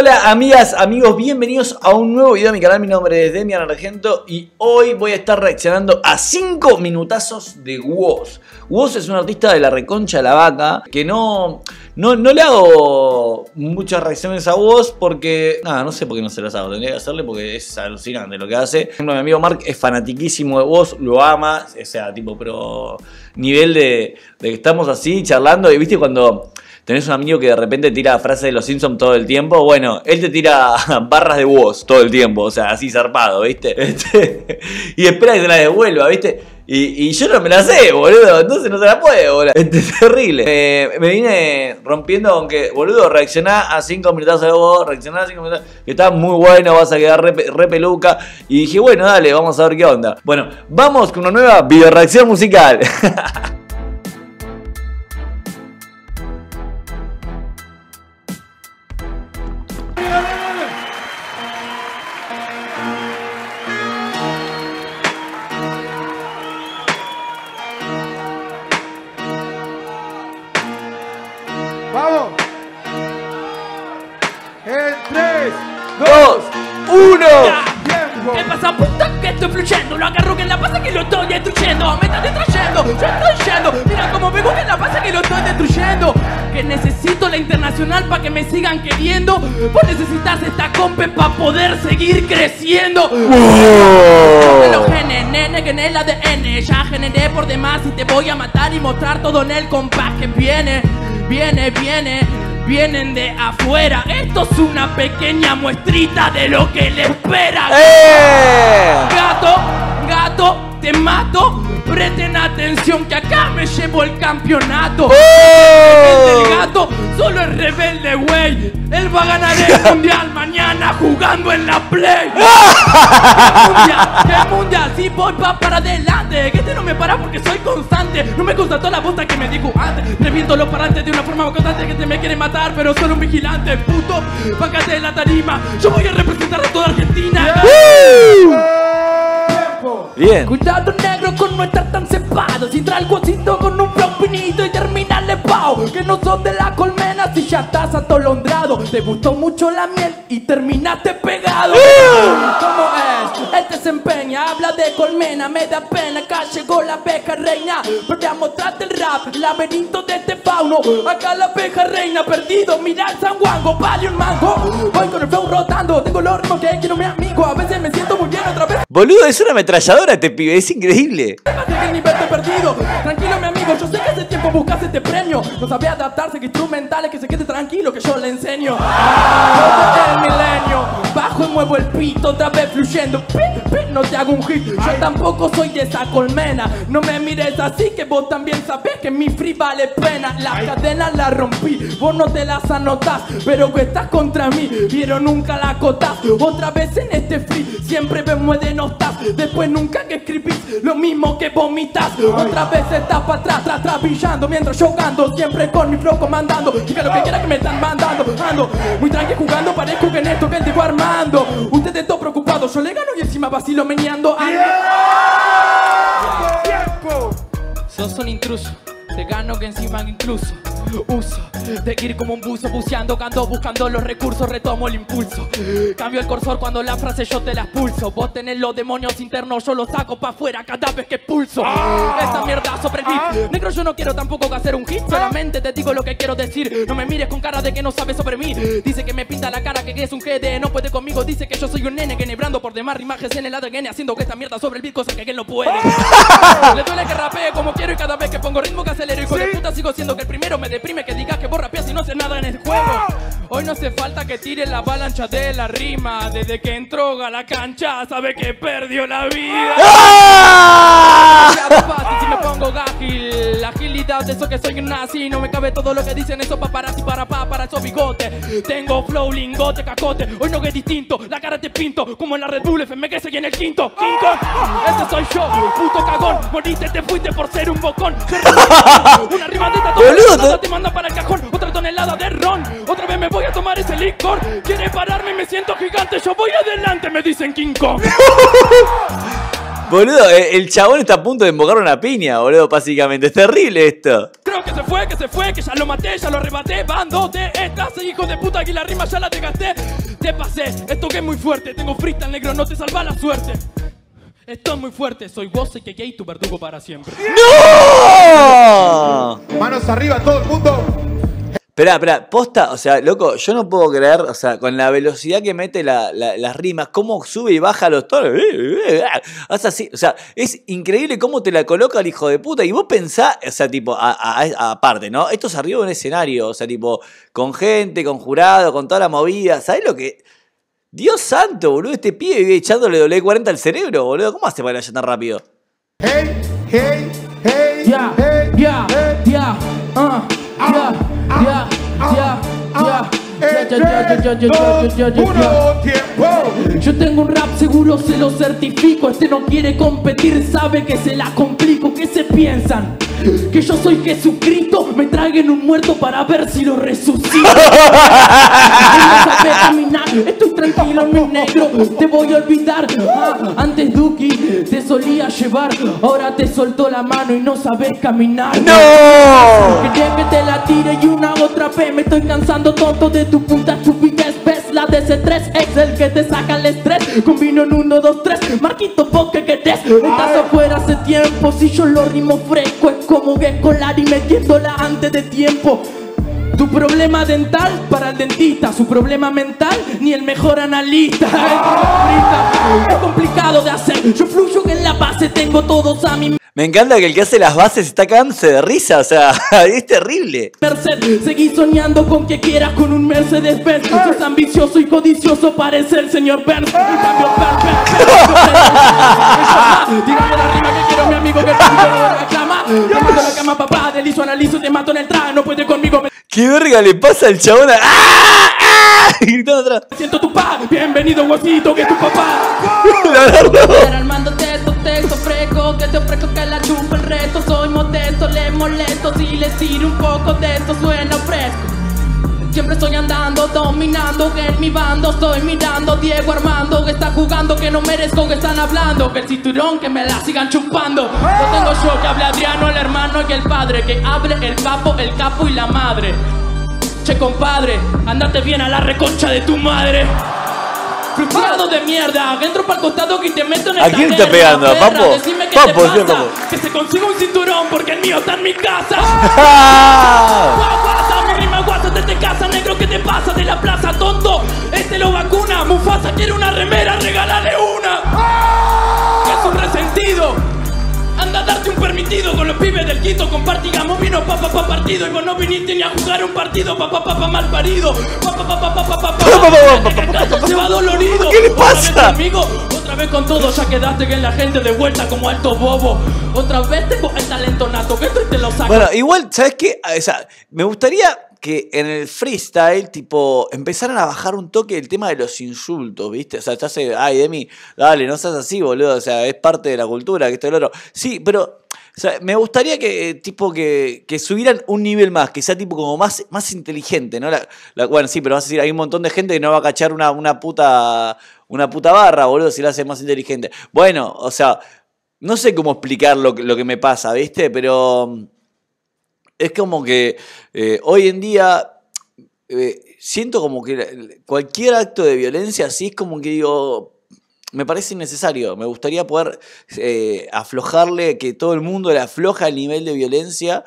Hola amigas, amigos, bienvenidos a un nuevo video de mi canal. Mi nombre es Demian Argento y hoy voy a estar reaccionando a 5 minutazos de Woz. Woz es un artista de la reconcha de la vaca que no le hago muchas reacciones a Woz porque... Nada, no sé por qué no se las hago, tendría que hacerle porque es alucinante lo que hace. Por ejemplo, mi amigo Mark es fanatiquísimo de Woz, lo ama, o sea, tipo, pero nivel de que estamos así charlando y viste cuando... Tenés un amigo que de repente tira frases de los Simpsons todo el tiempo. Bueno, él te tira barras de Woz todo el tiempo. O sea, así zarpado, ¿viste? Y espera que se la devuelva, ¿viste? Y yo no me la sé, boludo. Entonces no se la puede, boludo. Es terrible. Me vine rompiendo con que, boludo, reaccioná a 5 minutazos de Woz. Reaccioná a 5 minutos. Que está muy bueno, vas a quedar re peluca. Y dije, bueno, dale, vamos a ver qué onda. Bueno, vamos con una nueva video reacción musical. ¡Vamos! En 3, 2, 1. tiempo. ¿Qué pasa, puta? Que estoy fluyendo. Lo agarro que en la pasa que lo estoy destruyendo. Me están distrayendo, yo estoy yendo. Mira cómo me gusta en la pasa que lo estoy destruyendo. Que necesito la internacional para que me sigan queriendo. Vos necesitas esta compa para poder seguir creciendo. De los genes, nene, que en el ADN ya generé por demás y te voy a matar y mostrar todo en el compás que viene. Vienen de afuera. Esto es una pequeña muestrita de lo que le espera. Gato, te mato. Presten atención que acá me llevo el campeonato. El gato solo es rebelde, güey. Él va a ganar el mundial mañana jugando en la Play. El mundial, si voy para adelante. Que este no me para porque soy constante. No me gusta toda la bosta que me dijo antes. Reviento los parantes de una forma constante. Que te me quiere matar, pero solo un vigilante. Puto, bájate de la tarima. Yo voy a representar a toda Argentina. Bien. Cuidado, negro, con no estar tan cepado. Si trae el guasito con un flow finito y terminarle pao. Que no sos de la colmena si ya estás atolondrado. Te gustó mucho la miel y terminaste pegado. ¿Cómo es? Él te se empeña, habla de colmena, me da pena. Acá llegó la abeja reina, pero a mostrarte el rap, el laberinto de este fauno. Acá la abeja reina, perdido, mira el sanguango, vale un mango. Voy con el flow rotando, tengo los ritmos que quiero mi amigo. A veces me siento muy bien, otra vez Boludo, es una ametralladora este pibe, es increíble. el nivel te perdido. Tranquilo, mi amigo, yo sé que hace tiempo buscas este premio. No sabe adaptarse, que instrumentales, que se quede tranquilo, que yo le enseño. El milenio, bajo y muevo el pito, otra vez fluyendo. No te hago un hit, yo tampoco soy de esa colmena. No me mires así, que vos también sabés que mi free vale pena. Las cadenas las rompí, vos no te las anotás, pero que estás contra mí, pero nunca la acotás. Otra vez en este free, siempre me denostas. Después nunca que escribís lo mismo que vomitas. Otra vez estás para atrás, brillando mientras yo gando. Siempre con mi flow comandando. Diga lo que quiera que me están mandando. Ando muy tranqui jugando, parezco que en esto que él digo armando. Ustedes todos preocupados, yo le gano y encima vacilo meneando. ¡Tiempo! Sos un intruso, te gano que encima incluso uso de ir como un buzo buceando, ando buscando los recursos, retomo el impulso. Cambio el cursor cuando la frase yo te la expulso. Vos tenés los demonios internos, yo los saco pa' afuera cada vez que expulso. Esta mierda sobre el beat. Negro, yo no quiero tampoco hacer un hit, solamente te digo lo que quiero decir. No me mires con cara de que no sabes sobre mí. Dice que me pinta la cara, que es un GD, no puede conmigo. Dice que yo soy un nene que nebrando por demás rimajes en el ADN, haciendo que esta mierda sobre el beat, cosa que él no puede. Le duele que rapee como quiero y cada vez que pongo ritmo que acelero. Hijo de puta, sigo siendo que el primero me deprime que digas que vos rapeas y no haces nada en el juego. Hoy no hace falta que tire la avalancha de la rima. Desde que entró a la cancha sabe que perdió la vida. Fácil si me pongo ágil, la agilidad de eso que soy un nazi. No me cabe todo lo que dicen esos paparazzi para esos bigotes. Tengo flow, lingote, cacote. Hoy no es distinto, la cara te pinto como en la Red Bull FM que seguí en el quinto. King Kong, ese soy yo, puto cagón. Moriste, te fuiste por ser un bocón. Una rimadita toda te manda para el cajón. Otra tonelada de ron, otra vez me voy a tomar ese licor. Quiere pararme y me siento gigante, yo voy adelante, me dicen King Kong. Boludo, el chabón está a punto de embocar una piña, boludo, básicamente. Es terrible esto. Creo que se fue, que ya lo maté, ya lo arrebaté. Van dos de estas, hijo de puta, aquí la rima ya la desgasté. Te pasé, esto que es muy fuerte. Tengo freestyle negro, no te salva la suerte. Esto es muy fuerte, soy vos y que gay tu verdugo para siempre. ¡No! Manos arriba, todo el mundo. Esperá, posta, o sea, loco, yo no puedo creer, o sea, con la velocidad que mete las rimas, cómo sube y baja los tonos, hace así, o sea, es increíble cómo te la coloca el hijo de puta, y vos pensás, o sea, tipo, aparte, ¿no? Esto es arriba de un escenario, o sea, tipo, con gente, con jurado, con toda la movida, ¿sabés lo que...? Dios santo, boludo, este pibe vive echándole W40 al cerebro, boludo, ¿cómo hace para ir tan rápido? Hey, hey, hey, Ya, hey, ya, hey. ya, Uno, tiempo. Yo tengo un rap seguro, se lo certifico. Este no quiere competir, sabe que se la complico. ¿Qué se piensan? Que yo soy Jesucristo. Me traguen un muerto para ver si lo resucito. No sabe caminar, estoy tranquilo, mi negro. Te voy a olvidar. Antes Duki te solía llevar, ahora te soltó la mano y no sabes caminar. ¡No! Quería que te la tire y una otra vez. Me estoy cansando tonto de tu puta estupidez. ¿Ves? La DC3 es el que te saca el estrés. Combino en 1, 2, 3. Marquito, vos que querés. Estás afuera hace tiempo. Si yo lo rimo fresco, es como que colar y metiéndola antes de tiempo. Tu problema dental para el dentista, su problema mental ni el mejor analista. Es complicado de hacer. Yo fluyo que en la base tengo todos a mi Me encanta que el que hace las bases está cagándose de risa, o sea, es terrible. merced. Seguí soñando con que quieras con un Mercedes-Benz. Sos ambicioso y codicioso, parece el señor Burns. En cambio, tírame la rima que quiero, mi amigo, que te reclama. Te mato en la cama, papá, deslizo, analizo, te mato en el traje. No puede conmigo, me ¿Qué verga le pasa al chabón? ¡Ah! ¡Ah! Gritando atrás. siento tu pa. Bienvenido, huesito, que es tu papá. Armando textos, texto fresco, que te ofrezco que la chupa el resto. Soy modesto, le molesto, si les tiro un poco de esto suena fresco. Siempre estoy andando, dominando, que en mi bando estoy mirando. Diego Armando, que está jugando, que no merezco, que están hablando. Que el cinturón, que me la sigan chupando. No tengo yo, que hable Adriano, el hermano y el padre. Que hable el papo, el capo y la madre. Che, compadre, andate bien a la reconcha de tu madre. Frustrado de mierda, entro pa'l costado que te meto en el ¿A quién está pegando? ¿A Papo? Decime qué Papo, te sí, pasa. Papo. Que se consiga un cinturón porque el mío está en mi casa. ¡Ah! Guasa, mi rima guasa desde casa, negro, ¿qué te pasa de la plaza, tonto? Este lo vacuna, Mufasa quiere una remera, regálale una. Que es un resentido. Anda a darte un permitido con los pibes del Quito. Compartigamos vino pa partido. Y vos no viniste ni a jugar un partido. Pa mal parido. Se va dolorido. ¿Qué le Otra vez pasa? conmigo, otra vez con todo. Ya quedaste que en la gente de vuelta como alto bobo. Otra vez tengo el talento nato. Que esto te lo saco. Bueno, igual, ¿sabes qué? O sea, me gustaría que en el freestyle, tipo, empezaran a bajar un toque el tema de los insultos, ¿viste? O sea, te hace, ay, Demi, dale, no seas así, boludo, o sea, es parte de la cultura, que esto y lo otro. Sí, pero, o sea, me gustaría que, tipo, que subieran un nivel más, que sea, tipo, como más inteligente, ¿no? Bueno, sí, pero vas a decir, hay un montón de gente que no va a cachar una puta barra, boludo, si la hace más inteligente. Bueno, o sea, no sé cómo explicar lo que me pasa, ¿viste? Pero es como que hoy en día siento como que cualquier acto de violencia así es como que digo, me parece innecesario. Me gustaría poder aflojarle, que todo el mundo le afloja el nivel de violencia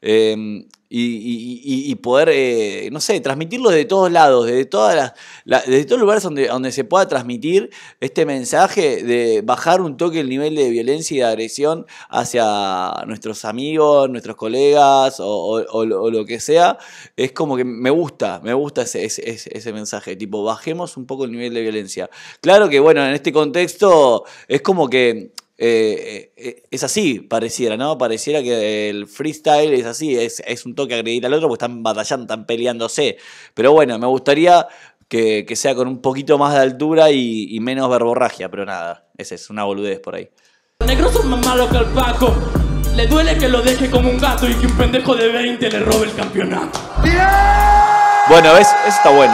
y poder, no sé, transmitirlo de todos lados, desde todos los lugares donde se pueda transmitir este mensaje de bajar un toque el nivel de violencia y de agresión hacia nuestros amigos, nuestros colegas o lo que sea. Es como que me gusta ese mensaje, tipo, bajemos un poco el nivel de violencia. Claro que, bueno, en este contexto es como que es así, pareciera, ¿no? Pareciera que el freestyle es así, es un toque agredir al otro porque están batallando, están peleándose. Pero bueno, me gustaría que sea con un poquito más de altura y menos verborragia, pero nada, es una boludez por ahí. Los negros son más malos que el Paco. Le duele que lo deje como un gato y que un pendejo de 20 le robe el campeonato. Bueno, eso está bueno.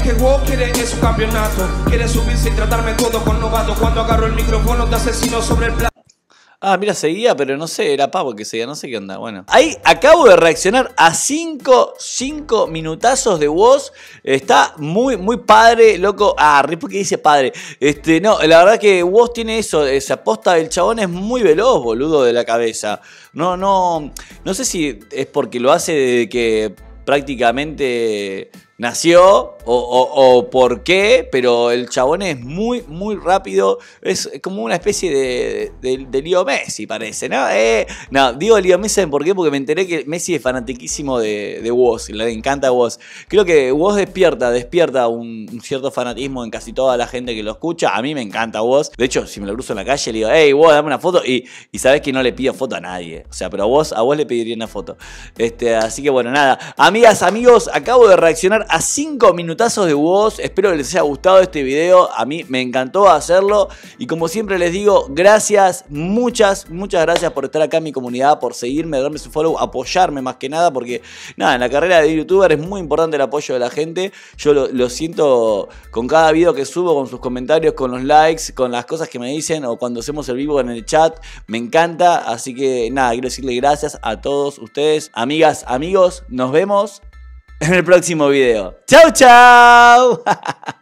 que vos quiere es un campeonato. Quiere subirse y tratarme todo con novato. Cuando agarro el micrófono te asesino sobre el plato. Ah, mira, seguía, pero no sé, era Pavo que seguía, no sé qué onda. Bueno, ahí acabo de reaccionar a 5 minutazos de voz. Está muy padre, loco. Ah, ¿por qué dice padre? No, la verdad que Woz tiene eso, esa posta del chabón es muy veloz, boludo, de la cabeza. No sé si es porque lo hace desde que prácticamente nació o por qué, pero el chabón es muy rápido. Es como una especie de Leo Messi, parece, ¿no? No, digo Leo Messi, ¿por qué? Porque me enteré que Messi es fanatiquísimo de Woz, le encanta Woz. Creo que Woz despierta un cierto fanatismo en casi toda la gente que lo escucha. A mí me encanta Woz. De hecho, si me lo cruzo en la calle, le digo, hey, Woz, dame una foto. Y sabes que no le pido foto a nadie. O sea, pero a Woz le pediría una foto. Así que bueno, nada. Amigas, amigos, acabo de reaccionar a 5 minutazos de Woz. Espero que les haya gustado este video. A mí me encantó hacerlo. Y como siempre les digo, gracias, muchas gracias por estar acá en mi comunidad, por seguirme, darme su follow, apoyarme más que nada, porque nada, en la carrera de youtuber es muy importante el apoyo de la gente. Yo lo siento con cada video que subo, con sus comentarios, con los likes, con las cosas que me dicen o cuando hacemos el vivo en el chat. Me encanta. Así que nada, quiero decirle gracias a todos ustedes. Amigas, amigos, nos vemos en el próximo video. ¡Chau, chau!